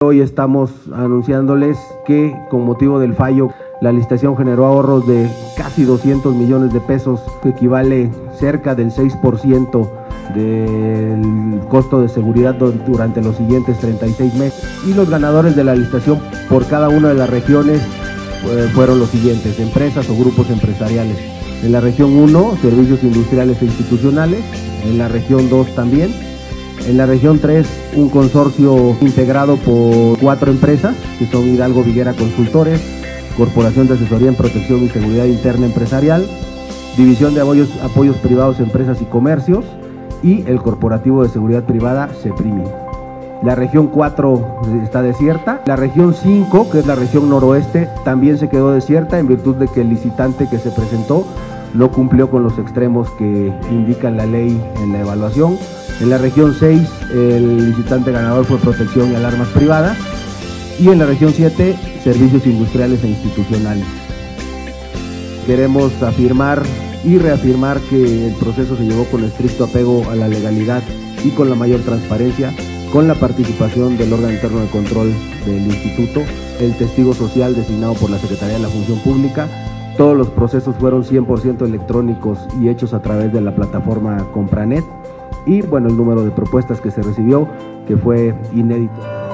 Hoy estamos anunciándoles que con motivo del fallo, la licitación generó ahorros de casi 200 millones de pesos, que equivale cerca del 6% del costo de seguridad durante los siguientes 36 meses. Y los ganadores de la licitación por cada una de las regiones fueron los siguientes: empresas o grupos empresariales. En la región 1, servicios industriales e institucionales. En la región 2 también. En la región 3, un consorcio integrado por 4 empresas, que son Hidalgo Viguera Consultores, Corporación de Asesoría en Protección y Seguridad Interna Empresarial, División de Apoyos Privados, Empresas y Comercios, y el Corporativo de Seguridad Privada, CEPRIMI. La región 4 está desierta. La región 5, que es la región noroeste, también se quedó desierta en virtud de que el licitante que se presentó no cumplió con los extremos que indica la ley en la evaluación. En la región 6, el licitante ganador fue Protección y Alarmas Privadas. Y en la región 7, Servicios Industriales e Institucionales. Queremos afirmar y reafirmar que el proceso se llevó con estricto apego a la legalidad y con la mayor transparencia, con la participación del órgano interno de control del instituto, el testigo social designado por la Secretaría de la Función Pública. Todos los procesos fueron 100% electrónicos y hechos a través de la plataforma Compranet. Y bueno, el número de propuestas que se recibió, que fue inédito.